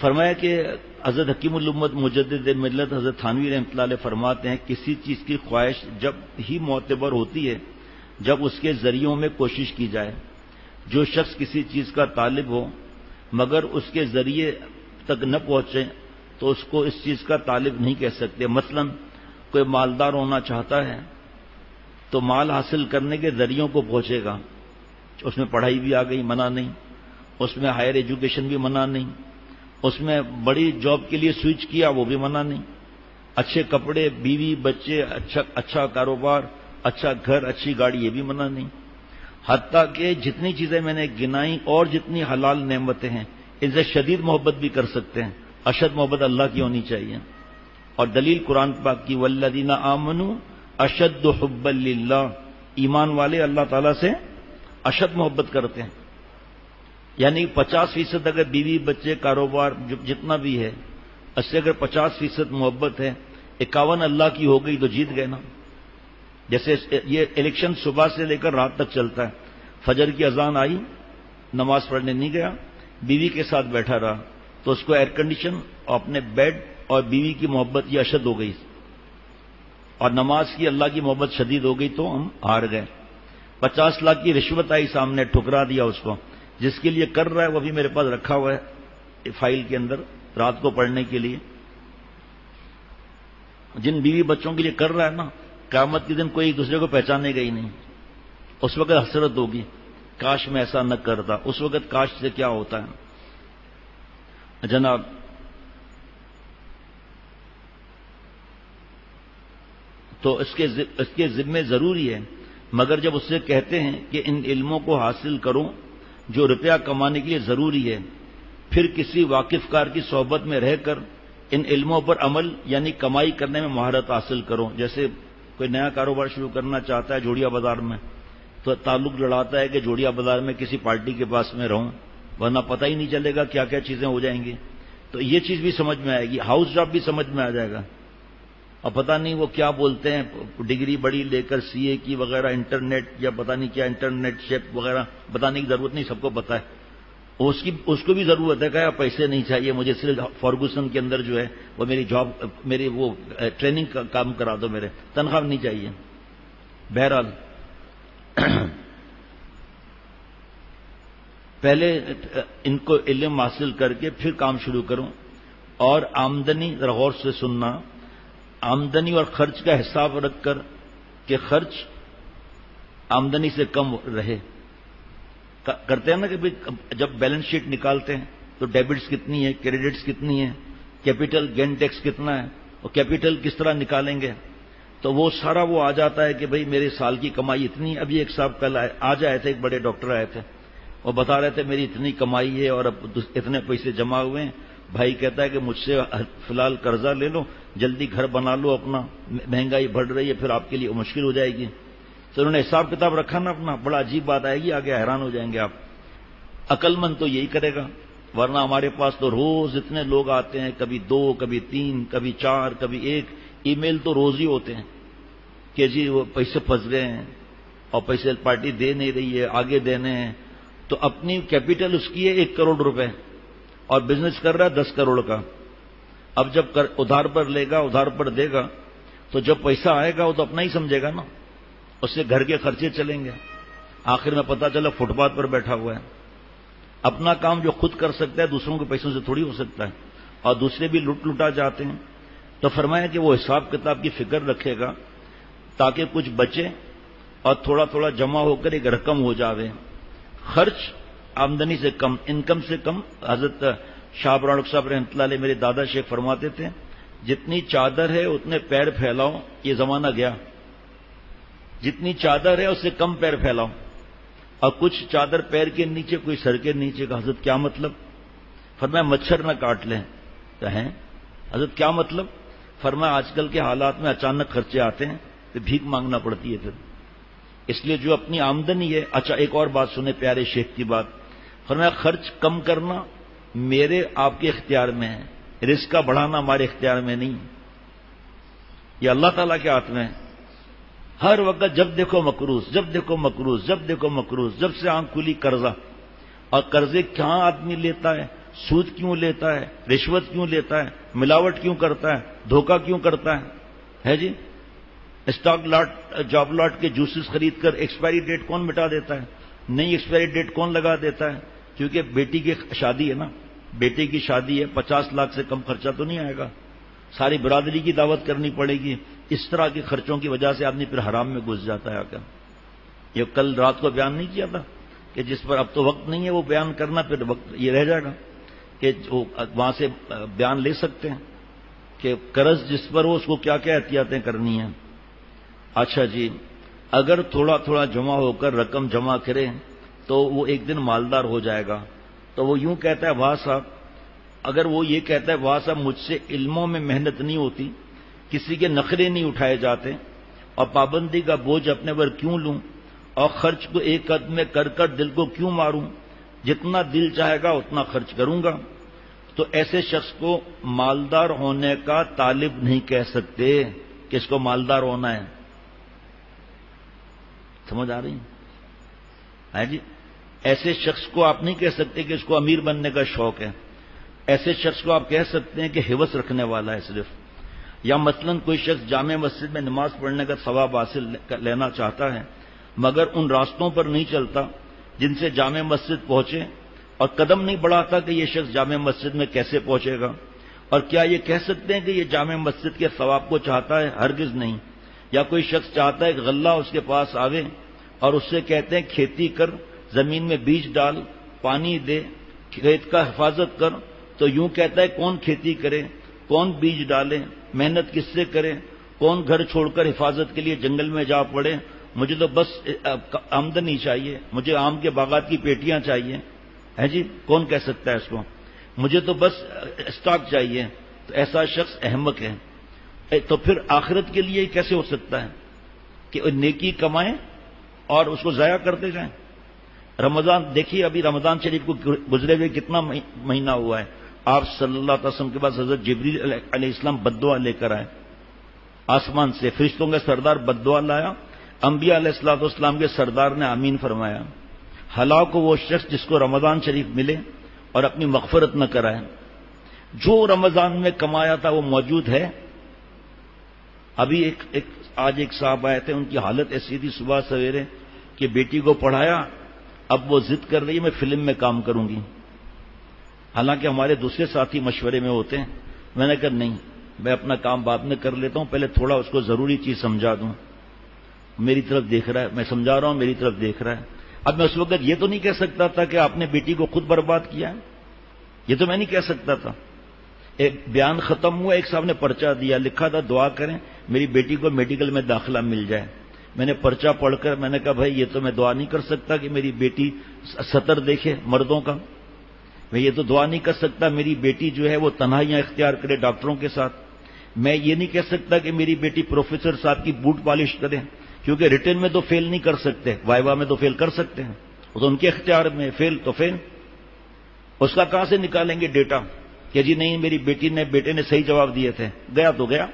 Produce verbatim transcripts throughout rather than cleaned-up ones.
فرمایا کہ حضرت حکیم الامت مجدد ملت حضرت تھانوی رحمۃ اللہ علیہ فرماتے ہیں کسی چیز کی خواہش جب ہی معتبر ہوتی ہے جب اس کے ذریعوں میں کوشش کی جائے. جو شخص کسی چیز کا طالب ہو مگر اس کے ذریعے تک نہ پہنچے تو اس کو اس چیز کا طالب نہیں کہہ سکتے. مثلا کوئی مالدار ہونا چاہتا ہے تو مال حاصل کرنے کے ذریعوں کو پہنچے گا. اس میں پڑھائی بھی آ گئی، منع نہیں. اس میں ہائر ایجوکیشن بھی منع نہیں. اس میں بڑی جاب کے لیے سوئچ کیا، وہ بھی منع نہیں. اچھے کپڑے، بیوی، بچے، اچھا اچھا کاروبار، اچھا گھر، اچھی گاڑی، یہ بھی منع نہیں. حتیٰ کہ جتنی چیزیں میں نے گنائیں اور جتنی حلال نعمتیں ہیں ان سے شدید محبت بھی کر سکتے ہیں. اشد محبت اللہ کی ہونی چاہیے. اور دلیل قرآن پاک کی والذین آمنوا اشد حبا للہ، ایمان والے اللہ تعالیٰ سے اشد محبت کرتے ہیں. یعنی پچاس فیصد اگر بیوی بچے کاروبار جتنا بھی ہے اس سے اگر پچاس فیصد محبت ہے، اکاون اللہ کی ہو گئی تو جیت گئے نا. جیسے یہ الیکشن صبح سے لے کر رات تک چلتا ہے. فجر کی اذان آئی، نماز پڑھنے نہیں گیا، بیوی کے ساتھ بیٹھا رہا تو اس کو ایئر کنڈیشن اور اپنے بیڈ اور بیوی کی محبت یہ اشد ہو گئی اور نماز کی اللہ کی محبت شدید ہو گئی تو ہم ہار گئے. پچاس لاکھ کی رشوت آئی سامنے، ٹھکرا دیا اس کو. جس کے لیے کر رہا ہے وہ بھی میرے پاس رکھا ہوا ہے فائل کے اندر رات کو پڑھنے کے لیے. جن بیوی بچوں کے لیے کر رہا ہے نا، قیامت کے دن کوئی ایک دوسرے کو پہچانے گا ہی نہیں. اس وقت حسرت ہوگی کاش میں ایسا نہ کرتا. اس وقت کاش سے کیا ہوتا ہے جناب. تو اس کے اس کے ذمے ضروری ہے، مگر جب اس سے کہتے ہیں کہ ان علموں کو حاصل کرو جو روپیہ کمانے کے لیے ضروری ہے، پھر کسی واقف کار کی صحبت میں رہ کر ان علموں پر عمل یعنی کمائی کرنے میں مہارت حاصل کرو. جیسے کوئی نیا کاروبار شروع کرنا چاہتا ہے جوڑیا بازار میں تو تعلق لڑاتا ہے کہ جوڑیا بازار میں کسی پارٹی کے پاس میں رہوں ورنہ پتہ ہی نہیں چلے گا کیا کیا چیزیں ہو جائیں گی. تو یہ چیز بھی سمجھ میں آئے گی، ہاؤس جاب بھی سمجھ میں آ جائے گا. اور پتہ نہیں وہ کیا بولتے ہیں، ڈگری بڑی لے کر سی اے کی وغیرہ، انٹرنیٹ یا پتہ نہیں کیا انٹرنیٹ شیپ وغیرہ بتانے کی ضرورت نہیں، سب کو پتہ ہے. اس کی اس کو بھی ضرورت ہے کہ پیسے نہیں چاہیے مجھے، صرف فرگوسن کے اندر جو ہے وہ میری جاب، میری وہ ٹریننگ کا کام کرا دو، میرے تنخواہ نہیں چاہیے. بہرحال پہلے ان کو علم حاصل کر کے پھر کام شروع کروں. اور آمدنی ذرا غور سے سننا، آمدنی اور خرچ کا حساب رکھ کر کہ خرچ آمدنی سے کم رہے. کرتے ہیں نا کہ جب بیلنس شیٹ نکالتے ہیں تو ڈیبٹس کتنی ہے، کریڈٹس کتنی ہے، کیپٹل گین ٹیکس کتنا ہے اور کیپٹل کس طرح نکالیں گے، تو وہ سارا وہ آ جاتا ہے کہ بھئی میرے سال کی کمائی اتنی. ابھی ایک صاحب کل آج آئے تھے، ایک بڑے ڈاکٹر آئے تھے، وہ بتا رہے تھے میری اتنی کمائی ہے اور اب اتنے پیسے جمع ہوئے ہیں. بھائی کہتا ہے کہ مجھ سے فی الحال قرضہ لے لو، جلدی گھر بنا لو اپنا، مہنگائی بڑھ رہی ہے پھر آپ کے لیے مشکل ہو جائے گی. تو انہوں نے حساب کتاب رکھا نا اپنا، بڑا عجیب بات آئے گی، آگے حیران ہو جائیں گے آپ. عقل مند تو یہی کرے گا، ورنہ ہمارے پاس تو روز اتنے لوگ آتے ہیں، کبھی دو، کبھی تین، کبھی چار، کبھی ایک. ای میل تو روز ہی ہوتے ہیں کہ جی وہ پیسے پھنس گئے ہیں اور پیسے پارٹی دے نہیں رہی ہے، آگے دینے ہیں. تو اپنی کیپٹل اس کی ہے ایک کروڑ روپے اور بزنس کر رہا ہے دس کروڑ کا. اب جب ادھار پر لے گا، ادھار پر دے گا، تو جب پیسہ آئے گا وہ تو اپنا ہی سمجھے گا نا، اس سے گھر کے خرچے چلیں گے. آخر میں پتہ چلا فٹ پاتھ پر بیٹھا ہوا ہے. اپنا کام جو خود کر سکتا ہے دوسروں کے پیسوں سے تھوڑی ہو سکتا ہے، اور دوسرے بھی لٹ لٹا جاتے ہیں. تو فرمایا کہ وہ حساب کتاب کی فکر رکھے گا تاکہ کچھ بچے اور تھوڑا تھوڑا جمع ہو کر ایک رقم ہو جاوے. خرچ آمدنی سے کم، انکم سے کم. حضرت شاہ برانک صاحب رحمۃ اللہ علیہ میرے دادا شیخ فرماتے تھے جتنی چادر ہے اتنے پیر پھیلاؤ. یہ زمانہ گیا، جتنی چادر ہے اس سے کم پیر پھیلاؤ. اور کچھ چادر پیر کے نیچے، کوئی سر کے نیچے کا. حضرت کیا مطلب؟ فرمایا مچھر نہ کاٹ لیں. کہیں حضرت کیا مطلب؟ فرمایا آج کل کے حالات میں اچانک خرچے آتے ہیں تو بھیک مانگنا پڑتی ہے پھر، اس لیے جو اپنی آمدنی ہے. اچھا ایک اور بات سنیں پیارے شیخ کی بات. فرمایا خرچ کم کرنا میرے آپ کے اختیار میں ہے، رزق کا بڑھانا ہمارے اختیار میں نہیں، یہ اللہ تعالیٰ کے ہاتھ میں ہے. ہر وقت جب دیکھو مقروض، جب دیکھو مقروض، جب دیکھو مقروض، جب سے آنکھ کھلی قرضہ. اور قرضے کہاں آدمی لیتا ہے؟ سود کیوں لیتا ہے, رشوت کیوں لیتا ہے, ملاوٹ کیوں کرتا ہے, دھوکہ کیوں کرتا ہے, ہے جی. اسٹاک لاٹ جاب لاٹ کے جوسز خرید کر ایکسپائری ڈیٹ کون مٹا دیتا ہے, نئی ایکسپائری ڈیٹ کون لگا دیتا ہے؟ کیونکہ بیٹی کی شادی ہے نا, بیٹے کی شادی ہے, پچاس لاکھ سے کم خرچہ تو نہیں آئے گا, ساری برادری کی دعوت کرنی پڑے گی. اس طرح کے خرچوں کی وجہ سے آدمی پھر حرام میں گھس جاتا ہے. آ کر یہ کل رات کو بیان نہیں کیا تھا کہ جس پر اب تو وقت نہیں ہے وہ بیان کرنا, پھر وقت یہ رہ جائے گا کہ وہاں سے بیان لے سکتے ہیں کہ قرض جس پر ہو اس کو کیا کیا احتیاطیں کرنی ہیں. اچھا جی, اگر تھوڑا تھوڑا جمع ہو کر رقم جمع کرے تو وہ ایک دن مالدار ہو جائے گا. تو وہ یوں کہتا ہے واہ صاحب, اگر وہ یہ کہتا ہے واہ صاحب مجھ سے علموں میں محنت نہیں ہوتی, کسی کے نخرے نہیں اٹھائے جاتے, اور پابندی کا بوجھ اپنے پر کیوں لوں, اور خرچ کو ایک قدم میں کر کر دل کو کیوں ماروں, جتنا دل چاہے گا اتنا خرچ کروں گا, تو ایسے شخص کو مالدار ہونے کا طالب نہیں کہہ سکتے کہ اس کو مالدار ہونا ہے. سمجھ آ رہی ہے جی؟ ایسے شخص کو آپ نہیں کہہ سکتے کہ اس کو امیر بننے کا شوق ہے. ایسے شخص کو آپ کہہ سکتے ہیں کہ ہوس رکھنے والا ہے صرف. یا مثلا کوئی شخص جامع مسجد میں نماز پڑھنے کا ثواب حاصل لینا چاہتا ہے مگر ان راستوں پر نہیں چلتا جن سے جامع مسجد پہنچے, اور قدم نہیں بڑھاتا کہ یہ شخص جامع مسجد میں کیسے پہنچے گا. اور کیا یہ کہہ سکتے ہیں کہ یہ جامع مسجد کے ثواب کو چاہتا ہے؟ ہرگز نہیں. یا کوئی شخص چاہتا ہے کہ غلہ اس کے پاس آوے اور اس سے کہتے ہیں کھیتی کر, زمین میں بیج ڈال, پانی دے, کھیت کا حفاظت کر, تو یوں کہتا ہے کون کھیتی کرے, کون بیج ڈالے, محنت کس سے کرے, کون گھر چھوڑ کر حفاظت کے لیے جنگل میں جا پڑے, مجھے تو بس آمدنی چاہیے, مجھے آم کے باغات کی پیٹیاں چاہیے, ہے جی. کون کہہ سکتا ہے اس کو؟ مجھے تو بس اسٹاک چاہیے. تو ایسا شخص احمق ہے. تو پھر آخرت کے لیے کیسے ہو سکتا ہے کہ نیکی کمائیں اور اس کو ضائع کرتے جائیں؟ رمضان دیکھیے, ابھی رمضان شریف کو گزرے ہوئے کتنا مہینہ ہوا ہے. آپ صلی اللہ علیہ وسلم کے پاس حضرت جبریل علیہ السلام بددعا لے کر آئے آسمان سے, فرشتوں کا سردار بددعا لایا, انبیاء علیہ الصلوۃ والسلام کے سردار نے آمین فرمایا. ہلاک ہو وہ شخص جس کو رمضان شریف ملے اور اپنی مغفرت نہ کرائے. جو رمضان میں کمایا تھا وہ موجود ہے. ابھی ایک, ایک آج ایک صاحب آئے تھے, ان کی حالت ایسی تھی صبح سویرے کہ بیٹی کو پڑھایا, اب وہ ضد کر رہی ہے میں فلم میں کام کروں گی. حالانکہ ہمارے دوسرے ساتھی مشورے میں ہوتے ہیں. میں نے کہا نہیں, میں اپنا کام بعد میں کر لیتا ہوں, پہلے تھوڑا اس کو ضروری چیز سمجھا دوں. میری طرف دیکھ رہا ہے, میں سمجھا رہا ہوں, میری طرف دیکھ رہا ہے. اب میں اس وقت یہ تو نہیں کہہ سکتا تھا کہ آپ نے بیٹی کو خود برباد کیا ہے, یہ تو میں نہیں کہہ سکتا تھا. ایک بیان ختم ہوا, ایک صاحب نے پرچہ دیا, لکھا تھا دعا کریں میری بیٹی کو میڈیکل میں داخلہ مل جائے. میں نے پرچہ پڑھ کر میں نے کہا بھائی یہ تو میں دعا نہیں کر سکتا کہ میری بیٹی سطر دیکھے مردوں کا, میں یہ تو دعا نہیں کر سکتا میری بیٹی جو ہے وہ تنہائیاں اختیار کرے ڈاکٹروں کے ساتھ. میں یہ نہیں کہہ سکتا کہ میری بیٹی پروفیسر صاحب کی بوٹ پالش کرے, کیونکہ ریٹن میں تو فیل نہیں کر سکتے, وائوا میں تو فیل کر سکتے ہیں, وہ تو ان کے اختیار میں, فیل تو فیل. اس کا کہاں سے نکالیں گے ڈیٹا کہ جی نہیں میری بیٹی نے بیٹے نے صحیح جواب دیے تھے, گیا تو گیا.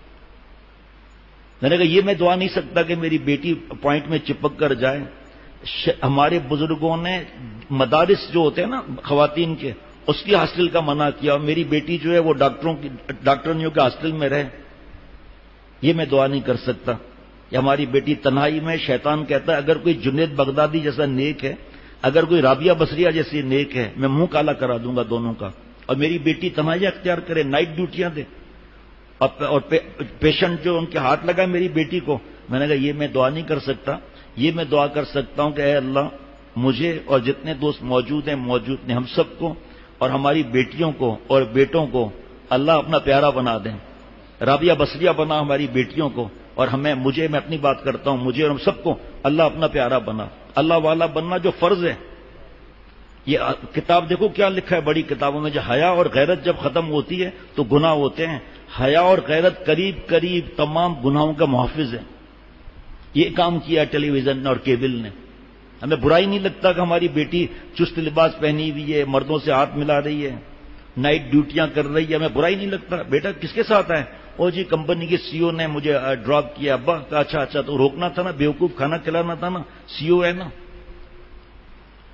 میں نے کہا یہ میں دعا نہیں سکتا کہ میری بیٹی پوائنٹ میں چپک کر جائے. ہمارے بزرگوں نے مدارس جو ہوتے ہیں نا خواتین کے, اس کی ہاسٹل کا منع کیا, اور میری بیٹی جو ہے وہ ڈاکٹروں کی ڈاکٹرنیوں کے ہاسٹل میں رہے. یہ میں دعا نہیں کر سکتا. یا ہماری بیٹی تنہائی میں, شیطان کہتا ہے اگر کوئی جنید بغدادی جیسا نیک ہے, اگر کوئی رابعہ بصریہ جیسی نیک ہے, میں منہ کالا کرا دوں گا دونوں کا. اور میری بیٹی تنہائی اختیار کرے, نائٹ ڈیوٹیاں دے, اور پیشنٹ جو ان کے ہاتھ لگائے میری بیٹی کو. میں نے کہا یہ میں دعا نہیں کر سکتا. یہ میں دعا کر سکتا ہوں کہ اے اللہ مجھے اور جتنے دوست موجود ہیں موجود نے ہم سب کو اور ہماری بیٹیوں کو اور بیٹوں کو اللہ اپنا پیارا بنا دیں. رابعہ بصریہ بنا ہماری بیٹیوں کو, اور ہمیں مجھے میں اپنی بات کرتا ہوں مجھے اور ہم سب کو اللہ اپنا پیارا بنا. اللہ والا بننا جو فرض ہے. یہ کتاب دیکھو کیا لکھا ہے بڑی کتابوں میں, جو حیا اور غیرت جب ختم ہوتی ہے تو گناہ ہوتے ہیں. حیا اور غیرت قریب قریب تمام گناہوں کا محافظ ہے. یہ کام کیا ٹیلی ویژن اور کیبل نے. ہمیں برائی نہیں لگتا کہ ہماری بیٹی چست لباس پہنی ہوئی ہے, مردوں سے ہاتھ ملا رہی ہے, نائٹ ڈیوٹیاں کر رہی ہے, ہمیں برائی نہیں لگتا. بیٹا کس کے ساتھ ہے؟ او جی کمپنی کے سی او نے مجھے ڈراپ کیا. ابا اچھا اچھا تو روکنا تھا نا, بیوقوف کھانا کھلانا تھا نا, سی او ہے نا.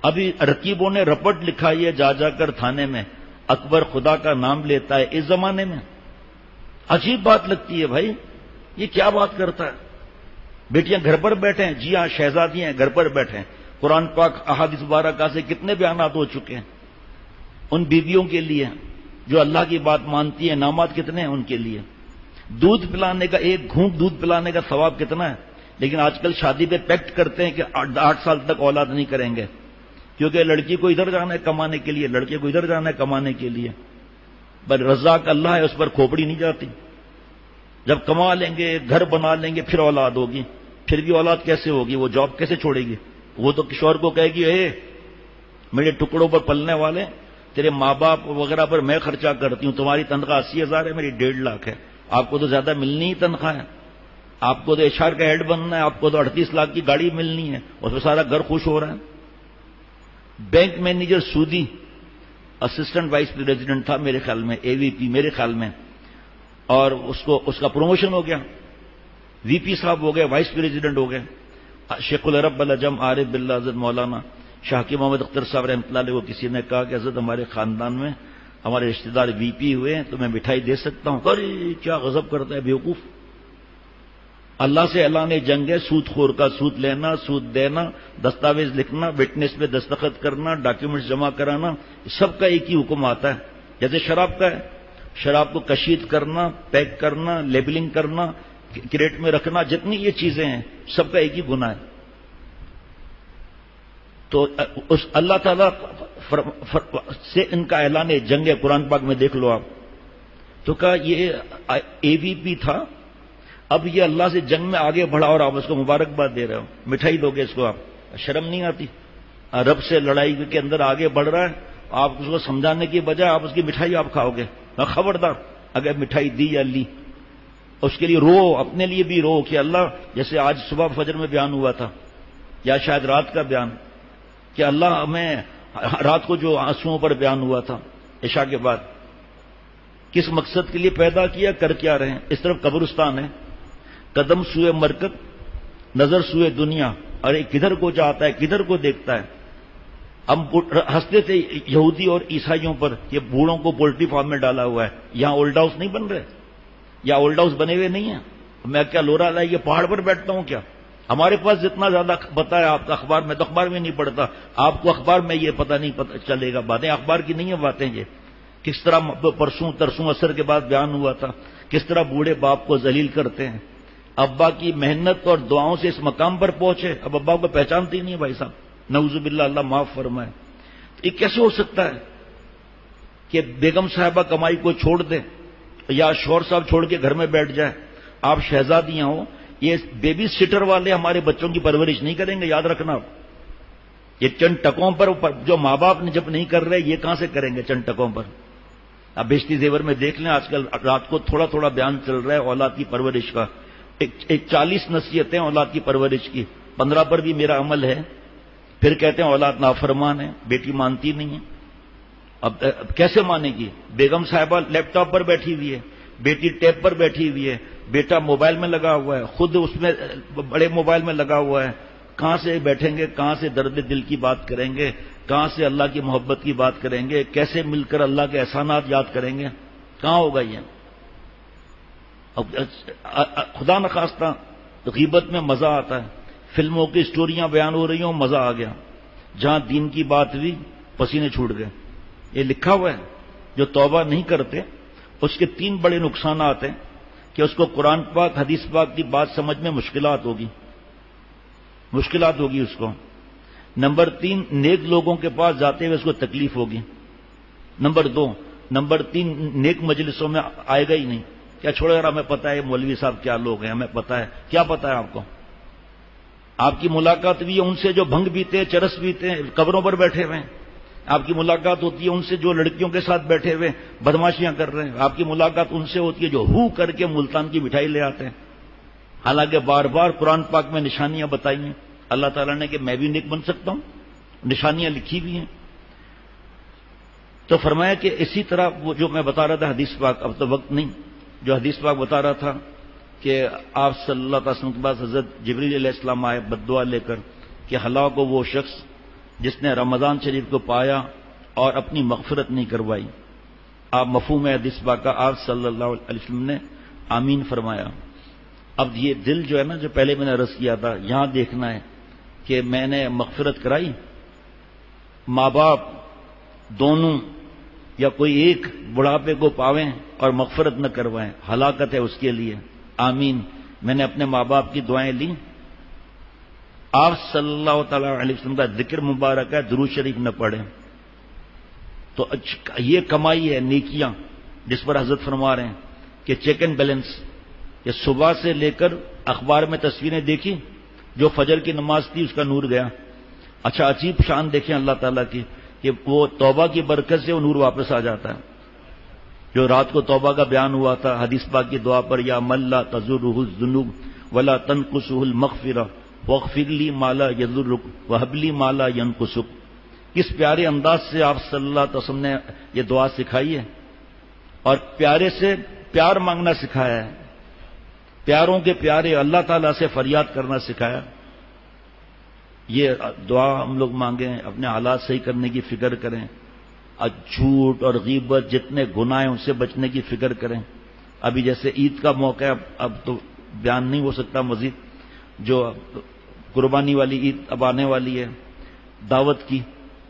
ابھی رقیبوں نے رپٹ لکھا یہ جا جا کر تھانے میں، اکبر خدا کا نام لیتا ہے اس زمانے میں۔ عجیب بات لگتی ہے بھائی، یہ کیا بات کرتا ہے؟ بیٹیاں گھر پر بیٹھے ہیں، جی ہاں شہزادیاں گھر پر بیٹھے ہیں، قرآن پاک احادیث مبارکہ سے کتنے بیانات ہو چکے ہیں ان بیویوں کے لیے جو اللہ کی بات مانتی ہیں، نامات کتنے ہیں ان کے لیے۔ دودھ پلانے کا، ایک گھونٹ دودھ پلانے کا ثواب کتنا ہے، لیکن آج کل شادی پہ پیکٹ کرتے ہیں کہ آٹھ سال تک اولاد نہیں کریں گے، کیونکہ لڑکی کو ادھر جانا ہے کمانے کے لیے، لڑکے کو ادھر جانا ہے کمانے کے لیے۔ پر رزاق اللہ ہے، اس پر کھوپڑی نہیں جاتی۔ جب کما لیں گے، گھر بنا لیں گے، پھر اولاد ہوگی، پھر بھی اولاد کیسے ہوگی؟ وہ جاب کیسے چھوڑے گی؟ وہ تو کشور کو کہے گی اے میرے ٹکڑوں پر پلنے والے، تیرے ماں باپ وغیرہ پر میں خرچہ کرتی ہوں، تمہاری تنخواہ اسی ہزار ہے، میری ڈیڑھ لاکھ ہے، آپ کو تو زیادہ ملنی ہی تنخواہ ہے، آپ کو تو ایچ آر کا ہیڈ بننا ہے، آپ کو تو اڑتیس لاکھ کی گاڑی ملنی ہے، اس میں سارا گھر خوش ہو رہا ہے۔ بینک مینیجر سودی اسسٹنٹ وائس پریزیڈنٹ تھا میرے خیال میں، اے وی پی میرے خیال میں، اور اس کو اس کا پروموشن ہو گیا، وی پی صاحب ہو گئے، وائس پریزیڈنٹ ہو گئے۔ شیخ العرب العجم عارف باللہ حضرت مولانا شاہ کی محمد اختر صاحب رحمۃ اللہ علیہ کو کسی نے کہا کہ حضرت ہمارے خاندان میں ہمارے رشتہ دار وی پی ہوئے ہیں تو میں مٹھائی دے سکتا ہوں؟ ارے کیا غضب کرتا ہے بیوقوف! اللہ سے اعلان جنگ ہے، سود خور کا سود لینا، سود دینا، دستاویز لکھنا، وٹنس پہ دستخط کرنا، ڈاکیومنٹس جمع کرانا، سب کا ایک ہی حکم آتا ہے۔ جیسے شراب کا ہے، شراب کو کشید کرنا، پیک کرنا، لیبلنگ کرنا، کریٹ میں رکھنا، جتنی یہ چیزیں ہیں سب کا ایک ہی گناہ ہے۔ تو اس اللہ تعالیٰ سے ان کا اعلان جنگ ہے، قرآن پاک میں دیکھ لو آپ۔ تو کہا یہ اے وی پی تھا، اب یہ اللہ سے جنگ میں آگے بڑھا اور آپ اس کو مبارکباد دے رہے ہو، مٹھائی دو گے اس کو؟ آپ شرم نہیں آتی؟ رب سے لڑائی کے اندر آگے بڑھ رہا ہے، آپ اس کو سمجھانے کی بجائے آپ اس کی مٹھائی آپ کھاؤ گے۔ خبردار اگر مٹھائی دی یا لی، اس کے لیے رو، اپنے لیے بھی رو کہ اللہ، جیسے آج صبح فجر میں بیان ہوا تھا یا شاید رات کا بیان، کہ اللہ ہمیں رات کو جو آنسوؤں پر بیان ہوا تھا عشاء کے بعد، کس مقصد کے لیے پیدا کیا، کر کیا رہے ہیں؟ اس طرف قبرستان ہے، قدم سوئے مرکب، نظر سوئے دنیا، اور ایک کدھر کو جاتا ہے، کدھر کو دیکھتا ہے۔ ہم ہنستے تھے یہودی اور عیسائیوں پر کہ بوڑھوں کو پولٹری فارم میں ڈالا ہوا ہے، یہاں اولڈ ہاؤس نہیں بن رہے، یا اولڈ ہاؤس بنے ہوئے نہیں ہیں، میں کیا لورا لائی یہ پہاڑ پر بیٹھتا ہوں کیا؟ ہمارے پاس جتنا زیادہ پتا ہے آپ کا اخبار میں، تو اخبار میں نہیں پڑھتا، آپ کو اخبار میں یہ پتہ نہیں پتہ چلے گا، باتیں اخبار کی نہیں ہیں باتیں یہ۔ کس طرح پرسوں ترسوں عصر کے بعد بیان ہوا تھا، کس طرح بوڑھے باپ کو ذلیل کرتے ہیں، ابا کی محنت اور دعاؤں سے اس مقام پر پہنچے، اب ابا کو پہچانتے ہی نہیں ہے بھائی صاحب، نعوذ باللہ، اللہ معاف فرمائے۔ یہ کیسے ہو سکتا ہے کہ بیگم صاحبہ کمائی کو چھوڑ دے یا شوہر صاحب چھوڑ کے گھر میں بیٹھ جائے، آپ شہزادیاں ہو، یہ بیبی سیٹر والے ہمارے بچوں کی پرورش نہیں کریں گے، یاد رکھنا۔ یہ چند ٹکوں پر جو ماں باپ نے جب نہیں کر رہے، یہ کہاں سے کریں گے چند ٹکوں پر؟ اب بیشتی زیور میں دیکھ لیں، آج کل رات کو تھوڑا تھوڑا بیان چل رہا ہے اولاد کی پرورش کا، ایک چالیس نصیحتیں اولاد کی پرورش کی، پندرہ پر بھی میرا عمل ہے، پھر کہتے ہیں اولاد نافرمان ہے، بیٹی مانتی نہیں ہے۔ اب کیسے مانے گی؟ بیگم صاحبہ لیپ ٹاپ پر بیٹھی ہوئی ہے، بیٹی ٹیب پر بیٹھی ہوئی ہے، بیٹا موبائل میں لگا ہوا ہے، خود اس میں بڑے موبائل میں لگا ہوا ہے، کہاں سے بیٹھیں گے، کہاں سے درد دل کی بات کریں گے، کہاں سے اللہ کی محبت کی بات کریں گے، کیسے مل کر اللہ کے احسانات یاد کریں گے؟ کہاں ہوگا یہ؟ اب خدا نخواستہ غیبت میں مزہ آتا ہے، فلموں کی سٹوریاں بیان ہو رہی ہوں، مزہ آ گیا، جہاں دین کی بات ہوئی پسینے چھوٹ گئے۔ یہ لکھا ہوا ہے، جو توبہ نہیں کرتے اس کے تین بڑے نقصانات ہیں، کہ اس کو قرآن پاک حدیث پاک کی بات سمجھ میں مشکلات ہوگی مشکلات ہوگی اس کو۔ نمبر تین، نیک لوگوں کے پاس جاتے ہوئے اس کو تکلیف ہوگی۔ نمبر دو نمبر تین نیک مجلسوں میں آئے گا ہی نہیں، کیا چھوڑے گا، ہمیں پتہ ہے مولوی صاحب کیا لوگ ہیں، ہمیں پتہ ہے، کیا پتہ ہے آپ کو؟ آپ کی ملاقات بھی ہے ان سے جو بھنگ پیتے، چرس پیتے ہیں، قبروں پر بیٹھے ہوئے ہیں، آپ کی ملاقات ہوتی ہے ان سے جو لڑکیوں کے ساتھ بیٹھے ہوئے بدماشیاں کر رہے ہیں، آپ کی ملاقات ان سے ہوتی ہے جو ہو کر کے ملتان کی مٹھائی لے آتے ہیں، حالانکہ بار بار قرآن پاک میں نشانیاں بتائی ہیں اللہ تعالیٰ نے کہ میں بھی نیک بن سکتا ہوں، نشانیاں لکھی ہوئی ہیں۔ تو فرمایا کہ اسی طرح وہ جو میں بتا رہا تھا حدیث پاک، اب تو وقت نہیں، جو حدیث پاک بتا رہا تھا کہ آپ صلی اللہ علیہ وسلم کے بعد حضرت جبریل علیہ السلام آئے بد دعا لے کر کہ ہلاک ہو وہ شخص جس نے رمضان شریف کو پایا اور اپنی مغفرت نہیں کروائی. آپ مفہوم حدیث پاک کا آپ صلی اللہ علیہ وسلم نے آمین فرمایا. اب یہ دل جو ہے نا، جو پہلے میں نے عرض کیا تھا، یہاں دیکھنا ہے کہ میں نے مغفرت کرائی. ماں باپ دونوں یا کوئی ایک بڑھاپے کو پاویں اور مغفرت نہ کروائیں، ہلاکت ہے اس کے لیے. آمین. میں نے اپنے ماں باپ کی دعائیں لی. آپ صلی اللہ تعالی علیہ وسلم کا ذکر مبارک ہے، درود شریف نہ پڑھیں تو یہ کمائی ہے، نیکیاں جس پر حضرت فرما رہے ہیں کہ چیک اینڈ بیلنس. یہ صبح سے لے کر اخبار میں تصویریں دیکھی، جو فجر کی نماز تھی اس کا نور گیا. اچھا عجیب شان دیکھیں اللہ تعالیٰ کی کہ وہ توبہ کی برکت سے وہ نور واپس آ جاتا ہے. جو رات کو توبہ کا بیان ہوا تھا حدیث پاک کی دعا پر، یا من لا تضرہ الذنوب ولا تنقصہ المغفرہ واغفر لی ما لا یضرک وہب لی ما لا ینقصک. کس پیارے انداز سے آپ صلی اللہ علیہ وسلم نے یہ دعا سکھائی ہے اور پیارے سے پیار مانگنا سکھایا ہے، پیاروں کے پیارے اللہ تعالیٰ سے فریاد کرنا سکھایا. یہ دعا ہم لوگ مانگیں، اپنے حالات صحیح کرنے کی فکر کریں، جھوٹ اور غیبت جتنے گناہ ہیں ان سے بچنے کی فکر کریں. ابھی جیسے عید کا موقع ہے، اب تو بیان نہیں ہو سکتا مزید، جو قربانی والی عید اب آنے والی ہے، دعوت کی،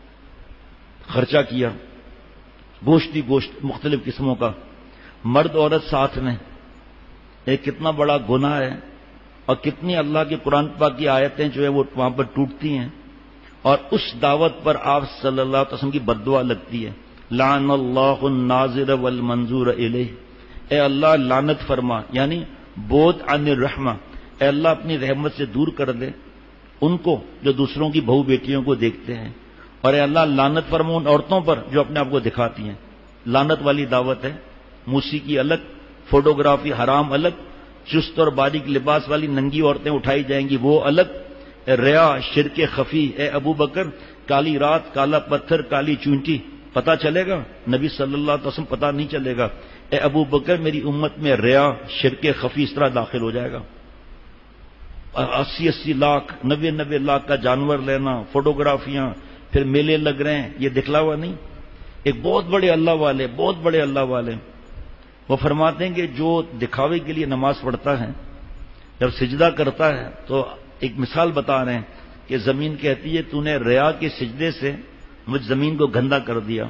خرچہ کیا، گوشت ہی گوشت مختلف قسموں کا، مرد عورت ساتھ میں. ایک کتنا بڑا گناہ ہے اور کتنی اللہ کی قرآن پاک کی آیتیں جو ہے وہ وہاں پر ٹوٹتی ہیں، اور اس دعوت پر آپ صلی اللہ علیہ وسلم کی بد دعا لگتی ہے. لعن اللہ الناظر والمنظور الیہ. اے اللہ لعنت فرما، یعنی بود عن الرحمہ، اے اللہ اپنی رحمت سے دور کر دے ان کو جو دوسروں کی بہو بیٹیوں کو دیکھتے ہیں، اور اے اللہ لعنت فرما ان عورتوں پر جو اپنے آپ کو دکھاتی ہیں. لعنت والی دعوت ہے. موسیقی الگ، فوٹوگرافی حرام الگ، چست اور باریک لباس والی ننگی عورتیں اٹھائی جائیں گی وہ الگ. ریا، شرک خفی. اے ابو بکر کالی رات، کالا پتھر، کالی چونٹی پتہ چلے گا؟ نبی صلی اللہ علیہ وسلم پتہ نہیں چلے گا. اے ابو بکر میری امت میں ریا، شرک خفی اس طرح داخل ہو جائے گا. اسی اسی لاکھ نبے نبے لاکھ کا جانور لینا، فوٹوگرافیاں، پھر میلے لگ رہے ہیں، یہ دکھلاوا نہیں. ایک بہت بڑے اللہ والے، بہت بڑے اللہ والے وہ فرماتے ہیں کہ جو دکھاوے کے لیے نماز پڑھتا ہے، جب سجدہ کرتا ہے تو ایک مثال بتا رہے ہیں کہ زمین کہتی ہے تو نے ریا کے سجدے سے مجھ زمین کو گندا کر دیا.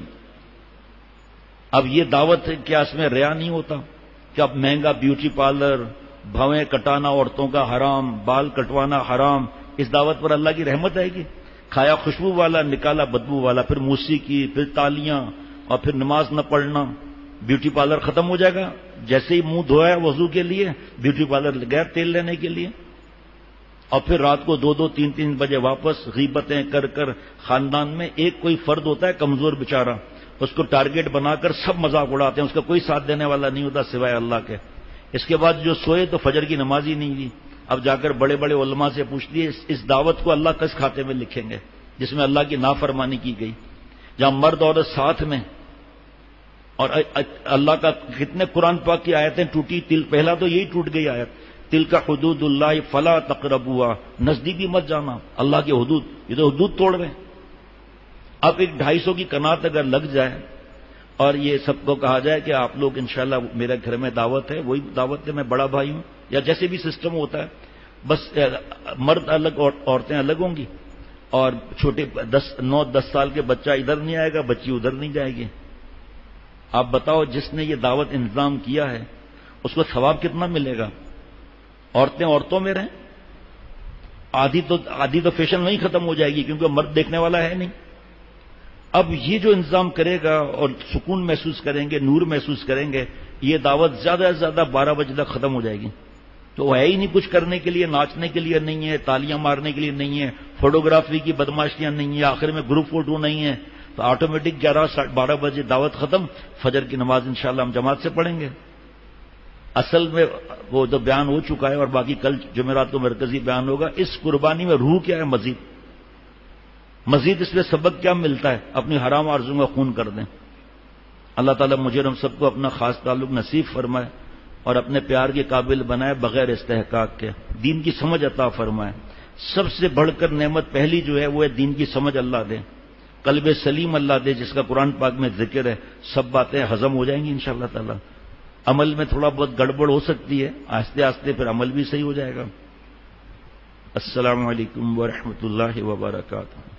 اب یہ دعوت ہے، کیا اس میں ریا نہیں ہوتا؟ کہ اب مہنگا بیوٹی پارلر، بھویں کٹانا عورتوں کا حرام، بال کٹوانا حرام، اس دعوت پر اللہ کی رحمت آئے گی؟ کھایا خوشبو والا، نکالا بدبو والا، پھر موسیقی، پھر تالیاں، اور پھر نماز نہ پڑھنا. بیوٹی پارلر ختم ہو جائے گا. جیسے ہی منہ دھویا وضو کے لیے بیوٹی پارلر گیا تیل لینے کے لیے، اور پھر رات کو دو دو تین تین بجے واپس غیبتیں کر کر. خاندان میں ایک کوئی فرد ہوتا ہے کمزور بیچارہ، اس کو ٹارگٹ بنا کر سب مذاق اڑاتے ہیں، اس کا کوئی ساتھ دینے والا نہیں ہوتا سوائے اللہ کے. اس کے بعد جو سوئے تو فجر کی نماز ہی نہیں دی. اب جا کر بڑے بڑے علماء سے پوچھتی ہے اس دعوت کو اللہ کس کھاتے میں لکھیں گے جس میں اللہ کی نافرمانی کی گئی، جہاں مرد عورت ساتھ میں. اور اللہ کا کتنے قرآن پاک کی آیتیں ٹوٹی. تل پہلا تو یہی ٹوٹ گئی آیت، تل کا حدود اللہ فلا تقربوا، نزدیک بھی مت جانا. اللہ کی حدود، یہ تو حدود توڑ رہے ہیں. اب ایک ڈھائی سو کی کنات اگر لگ جائے اور یہ سب کو کہا جائے کہ آپ لوگ انشاءاللہ میرے گھر میں دعوت ہے، وہی دعوت ہے، میں بڑا بھائی ہوں، یا جیسے بھی سسٹم ہوتا ہے، بس مرد الگ اور عورتیں الگ ہوں گی، اور چھوٹے دس نو دس سال کے بچہ ادھر نہیں آئے گا، بچی ادھر نہیں جائے گی. آپ بتاؤ جس نے یہ دعوت انتظام کیا ہے اس کو ثواب کتنا ملے گا؟ عورتیں عورتوں میں رہیں. آدھی تو آدھی تو فیشن نہیں ختم ہو جائے گی کیونکہ مرد دیکھنے والا ہے نہیں. اب یہ جو انتظام کرے گا اور سکون محسوس کریں گے، نور محسوس کریں گے، یہ دعوت زیادہ سے زیادہ بارہ بجے تک ختم ہو جائے گی. تو ہے ہی نہیں کچھ کرنے کے لیے، ناچنے کے لیے نہیں ہے، تالیاں مارنے کے لیے نہیں ہے، فوٹوگرافی کی بدماشیاں نہیں ہیں، آخر میں گروپ فوٹو نہیں ہے، تو آٹومیٹک گیارہ بارہ بجے دعوت ختم، فجر کی نماز انشاءاللہ ہم جماعت سے پڑھیں گے. اصل میں وہ تو بیان ہو چکا ہے اور باقی کل جمعرات کو مرکزی بیان ہوگا. اس قربانی میں روح کیا ہے؟ مزید مزید اس میں سبق کیا ملتا ہے؟ اپنی حرام آرزوں میں خون کر دیں. اللہ تعالیٰ مجھے اور ہم سب کو اپنا خاص تعلق نصیب فرمائے اور اپنے پیار کے قابل بنائے بغیر استحقاق کے. دین کی سمجھ عطا فرمائے. سب سے بڑھ کر نعمت پہلی جو ہے وہ ہے دین کی سمجھ اللہ دے، قلب سلیم اللہ دے، جس کا قرآن پاک میں ذکر ہے. سب باتیں ہضم ہو جائیں گی انشاءاللہ تعالی. عمل میں تھوڑا بہت گڑبڑ ہو سکتی ہے، آہستہ آہستہ پھر عمل بھی صحیح ہو جائے گا. السلام علیکم ورحمۃ اللہ وبرکاتہ.